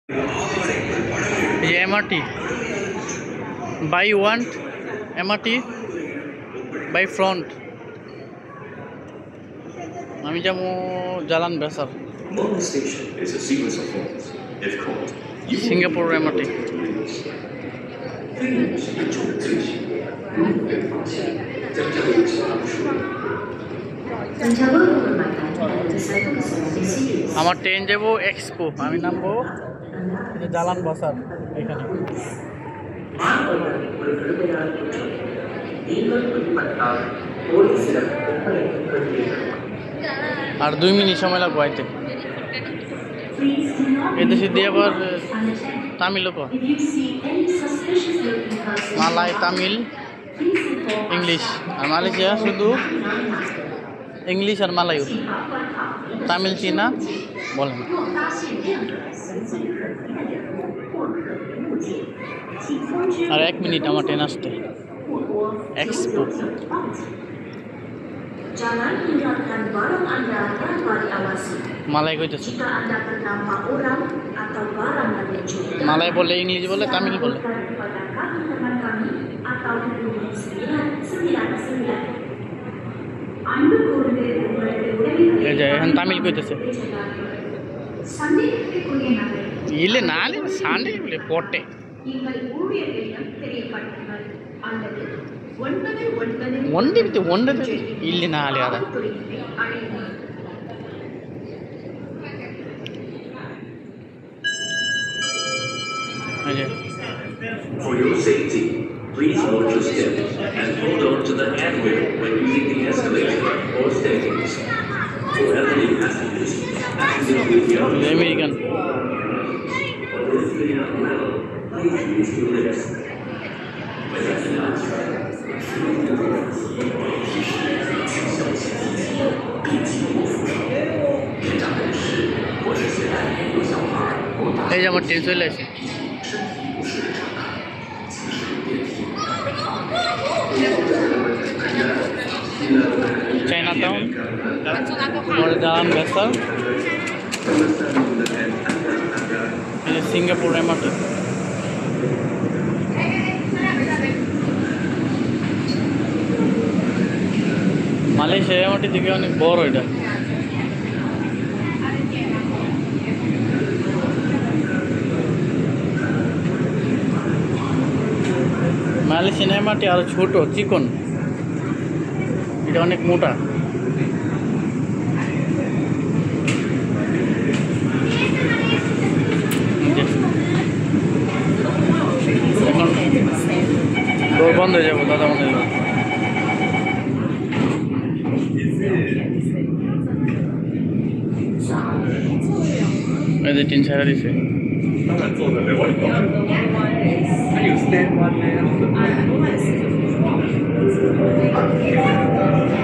ये MRT by one MRT by front আমি যাবো জালান বেসার সিঙ্গাপুর MRT আমার ট্রেন যাবো এক্সপো আমি নামবো জালান বেসার এখানে আর 2 মিনিট সময় লাগবে আইতে এদেশে দিয়ে আবার তামিলও কয় মালাই তামিল ইংলিশ আর মালয়েশিয়া শুধু ইংলিশ আর মালায়ু তামিল চীনা বলে না আর 1 মিনিট আমার ট্রেন আসতে Expo Jalan tinggalkan barang Anda tanpa diawasi. Malay কইতেছে Jika Anda ternampak orang atau barang yang mencuri. Malay boleh, English boleh, Tamil boleh. Kepada kami teman kami atau hubungi 999. Anda boleh এই যে এখন তামিল কইতেছে Sunday Korea নামে ইলে নালে Sunday বলে পটে நீங்கள் ஊழியர்களிடம் தெரியப்படுத்துங்கள் அல்லது ஒன்பது ಇಲ್ಲಿ ನಾಳೆ ಅದ For your safety, please watch your step and hold on to the handrail when using the escalator or staircase. For elderly passengers, passengers with young American. Please use your lips. এই যে আমার ট্রেন চলে আসে Chinatown Jalan Besar Singapore MRT Malaysia MRT থেকে অনেক বড় এটা Malaysia MRT আরো ছোট চিকন এটা অনেক মোটা এখন ডোর বন্ধ হয়ে যাবো দাদা বন্ধ হয়ে যাবো এই যে টিন ছাড়া দিছে Are you stand one man on the